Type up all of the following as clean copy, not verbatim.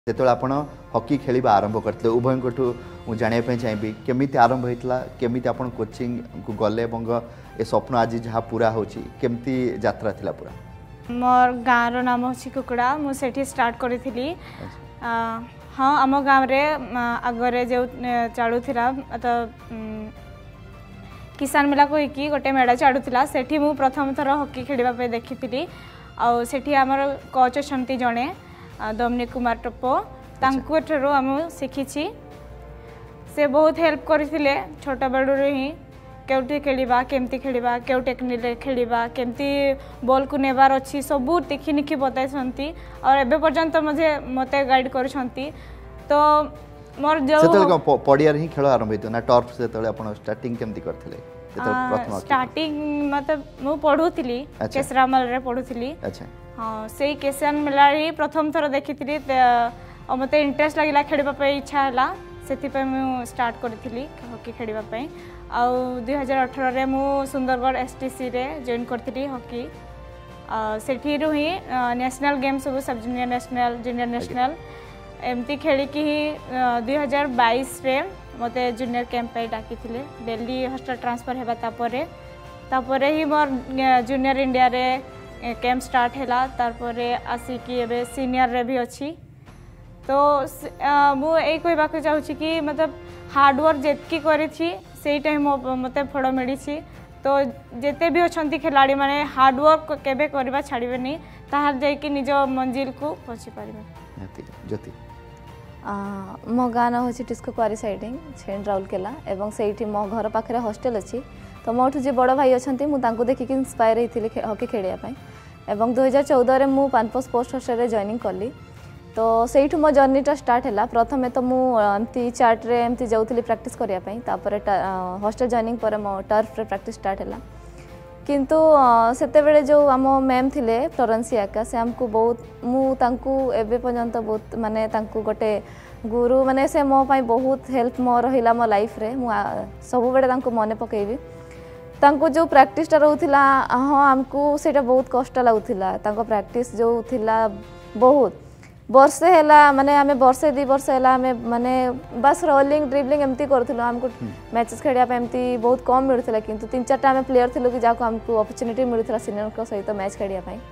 जो आप हॉकी खेलवा आरंभ करते उभयठू मुझे जानापी चाहिए केमी आरंभ होता केमी आप कोचिंग को गले ए स्वप्न आज जहाँ पूरा होमती यात्रा थिला पूरा मोर गाँव नाम हूँ कुकुड़ा मुझे स्टार्ट करी हाँ आम गाँव में आगरे जो चलूला तो किसान मेला कहीकि गोटे मेड़ा चलूला से प्रथम थर हॉकी खेलवाई देखी आठी आमर कोच अच्छा जड़े डोमिनिक कुमार टोपो तांकुठू आम शिखी से बहुत हेल्प करते छोट बेलू ही केउटी खेलिबा केमती खेलिबा केउ टेक्निक खेलिबा केमती बॉल को नेबार अच्छी सबू टिखी निखी बताई और एबे पर्यंत मुझे मते गाइड करछंती तो मोर जो पडिया ही खेल आरंभ होतो ना टर्फ से तळे आपण स्टार्टिंग केमती करथिले प्रथम स्टार्टिंग मतलब मु पढुथिली केसरामल रे पढुथिली अच्छा हां सेही केसन मेला ही प्रथम थर देखिथिली और मते इंटरेस्ट लागिला खेलिबा पे इच्छा हला सेति पे मु स्टार्ट करथिली हॉकी खेलिबा पे आउ 2018 रे मु सुंदरगढ़ एसटीसी रे जॉइन करथिली हॉकी सेठी रु ही national game sub junior national junior national एमती खेलिकी ही 2022 रे मते जूनियर कैंप पे डाकी थिले दिल्ली हॉस्टल ट्रांसफर हेबा तापरे ही मोर जूनियर इंडिया रे कैंप स्टार्ट हैला तारपरे आसिकी एबे सीनियर रे भी अच्छी तो मु ए कहबा को चाहूची कि मतलब हार्डवर्क जेतकी करी थी से टाइम मते फड़ मिली तो जेते भी अच्छी खिलाड़ी माने हार्डवर्क केबे करबा छाड़िबे नहीं ताहार जाय कि निज मंजिल को पहुंची पारिबे ज्योति मो गाना होची टिस्को क्वारी साइडिंग छेन राउरकेला एवं सेठी मो घर पाखरे हॉस्टल अच्छी तो मोठू जे बड़ भाई अच्छा मुझे देखिक इंस्पायर होती हॉकी खेलिया एवं 2014 रे मु पानपो स्पोर्ट्स हॉस्टल रे जॉइनिंग कली तो सेठू मो जर्नीटा स्टार्ट है प्रथमे तो मुझे चार्ट रे एमती जाऊली प्रैक्टिस करने तापर हॉस्टल जॉइनिंग पर मो टर्फ रे प्रैक्टिस स्टार्ट है किंतु सेते बेले जो आम मैम थिले फ्लोरेंसिया का से हमको बहुत मुझे एबे पर्यंत बहुत माने तांकु गोटे गुरु माने से मो पाई बहुत हेल्प मो रहिला मो लाइफ रे मु सब बेले तांकु मने पकेबी तांको जो प्रैक्टिसटा रहूला हाँ आमको सेटा बहुत कष्ट लगुला तांको प्रैक्टिस जो थिला बहुत वर्षे हैला माने आमे वर्षे 2 वर्ष हैला आमे माने बस रोलिंग ड्रिबलिंग एमती करथिलो हमको मैचेस खेलिया पे एमती बहुत कम मिलुथिला किंतु 3-4टा आमे प्लेयर थिलो कि जाको हमको अपॉर्चुनिटी मिलुथिला सीनियर को सहित मैच खेलिया पे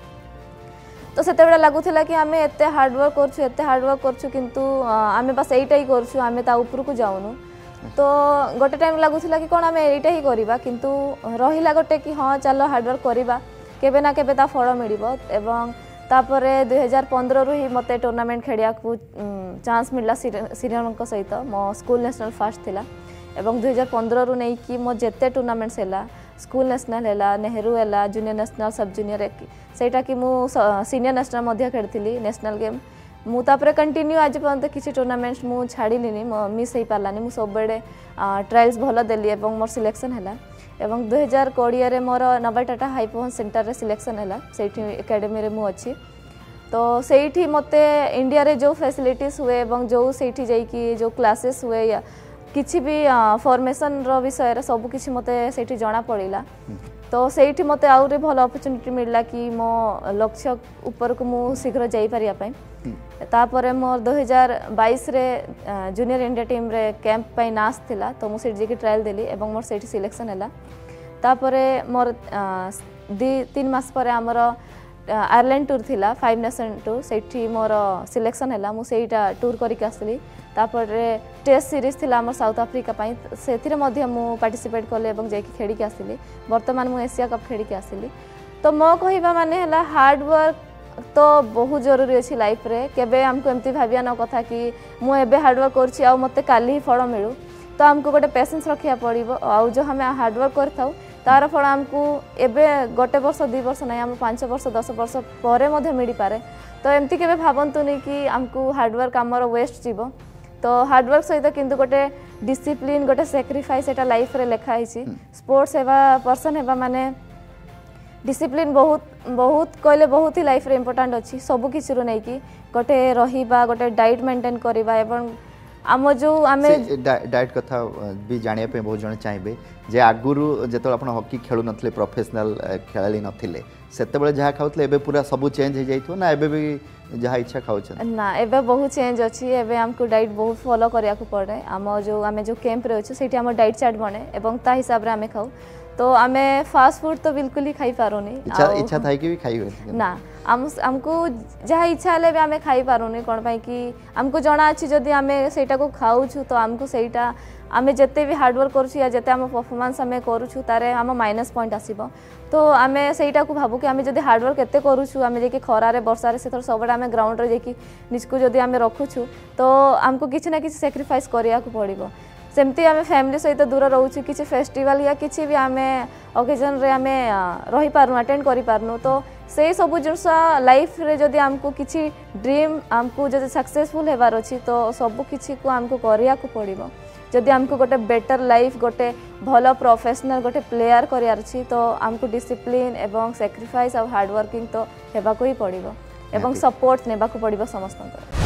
तो सेते बेला लागुथिला कि आमे एते हार्ड वर्क करछु किंतु आमे बस एइटा ही करछु आमे ता ऊपर को जाउनु तो गोटे टाइम लगुला कि कौन आम यहीटा ही करवा किंतु रहिला गोटे कि हाँ चलो हार्डवर्क करवा केबे ना केबे ता फल मिल एवं तापरे 2015 रु ही मते टूर्नामेंट खेलिया को चांस मिलला सीनियर सहित मो स्कूल नेशनल फास्ट थिला एवं 2015 रु नहीं कि मो जेते टूर्नामेंट्स हैला स्कूल नेशनल हैला नेहरू हैला जूनियर नेशनल सब जूनियर सेटा कि मु सीनियर नेशनल मध्य खेलथिली नेशनल गेम मुझे कंटिन्यू आज पर्यंत किसी टूर्नामेंट्स मु छाड़िनी मिस हो पारानी मुझे सब बड़े ट्रायल्स भल देली एवं मोर सिलेक्शन है एवं 2020 रे मोर नवाटाटा हाई परफॉर्मेंस सेंटर रे सिलेक्शन है सेठी एकेडमी रे मु अच्छी तो सेठी मते इंडिया रे जो फैसिलिटीज हुए एवं जो सेठी जाइकी जो क्लासेस हुए या किसी भी फॉर्मेशन रो विषय रे सब किसी मते सेठी जाना पड़िला तो सेठी मते आउरे भल अपॉर्चुनिटी मिलला कि मो लक्ष्य ऊपर को मु शीघ्र जाई पारिया पई तापरे मोर 2022 रे जूनियर इंडिया टीम रे कैंप पई नास थिला तो मु सेठी जेकी ट्रायल देली एवं मोर सेठी सिलेक्शन हैला तापरे मोर 3 मास पर हमर आयरलैंड टूर थिला 5 नेशन टूर सेठी मोर सिलेक्शन हैला मु सेटा टूर करिक आसली तापरे टेस्ट सीरीज थिला हमर साउथ अफ्रीका पई सेथिरे मध्ये मु पार्टिसिपेट करले एवं जेकी खेडी के आसली वर्तमान मु एशिया कप खेडी के आसली तो मो कहिबा माने हैला हार्ड वर्क तो बहुत जरूरी अच्छी लाइफ रे केबे हमको एमती भाबिया न कथा कि मु एबे हार्डवर्क करछि आ मते काली ही फल मिलू तो हमको गोटे पेशेंस रखिया पड़िबो आ जो हमें हार्डवर्क करथाउ तार फल हमको एबे गोटे वर्ष 2 वर्ष नहीं हम 5 वर्ष 10 वर्ष परे मध्ये मिली पारे तो एमती केबे भाबंतु नहीं कि हमको हार्डवर्क हमर वेस्ट जीवो तो हार्डवर्क सहित किंतु गोटे डिसिप्लिन गोटे सैक्रिफाइस एटा लाइफ रे लेखा हिची स्पोर्ट्स हेबा पर्सन हेबा माने डिसिप्लिन बहुत बहुत कहले बहुत ही लाइफ रे इम्पोर्टेंट अच्छी सब किसी नहीं कि गोटे रहिबा गोटे डाइट मेंटेन करबा एवं आम जो आम डाइट कथा भी जानिया पे बहुत जन चाहिए जे आगुरु जेतो आपण हॉकी खेलु नथले प्रोफेशनल खेलाली नथिले सेते बेले जहा खाउतले एबे पूरा सब चेंज हो जाइथो ना एबे भी जहाँ इच्छा खाऊ ना एबे बहुत चेंज अच्छी एबे हमको डाइट बहुत फॉलो करिया को पड़े आम जो कैंप रे अच्छे सेठी आम डाइट चार्ट बने एवं ता हिसाब रे आमे खाऊ तो आमे फास्ट फूड तो बिल्कुल ही खाई पारुनी इच्छा थाई कि भी खाई ना हमको जहाँ इच्छा हेले भी आमे खाई पारुनी कोन पाई कि हमको जणा अछि जदी आमे सेटा को खाऊ छु तो हमको सेटा आमे जते भी हार्ड वर्क करू या जते आम परफॉर्मेंस आमे करू छु तारे आम माइनस पॉइंट आसीबो तो आमे सेटा को भाबू कि आमे जदी हार्ड वर्क एते करू छु आमे जे कि खरा रे वर्षा रे से थोर सबडा आमे ग्राउंड रे जे कि निजको जदी आमे रखू छु तो हमको किछि ना किछि सैक्रिफाइस करिया को पड़िबो सेमती आमे फैमिली सहित दूर रहूँ किसी फेस्टिवल या किसी भी आमे ओकेजन रे आमे रही पारनु अटेंड करि पारनु तो से सब जिनस लाइफ रे जदी हमको किसी ड्रीम हमको जदी सक्सेसफुल हेबार अछि तो सब किछि को हमको करिया को पड़िबो जदि हमको गोटे बेटर लाइफ गोटे भलो प्रोफेशनल गोटे प्लेयर करियार अछि तो हमको डिसिप्लिन एवं सैक्रिफाइस और हार्ड वर्किंग तो हेबा को ही पड़िबो एवं सपोर्ट नेबा को पड़िबो समस्त।